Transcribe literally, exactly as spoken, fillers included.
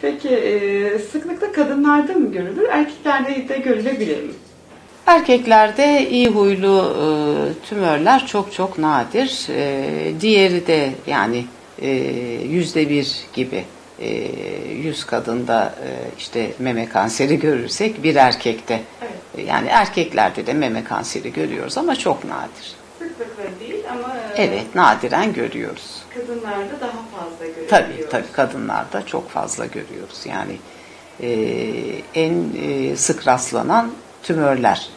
Peki e, sıklıkla kadınlarda mı görülür, erkeklerde de görülebilir mi? Erkeklerde iyi huylu e, tümörler çok çok nadir. E, diğeri de yani e, yüzde bir gibi. E, yüz kadında e, işte meme kanseri görürsek bir erkekte. Evet. Yani erkeklerde de meme kanseri görüyoruz ama çok nadir. Sıklıkla değil ama e, Evet, nadiren görüyoruz. kadınlarda daha fazla görülüyor. Tabii tabii kadınlarda çok fazla görüyoruz. Yani e, en e, sık rastlanan tümörler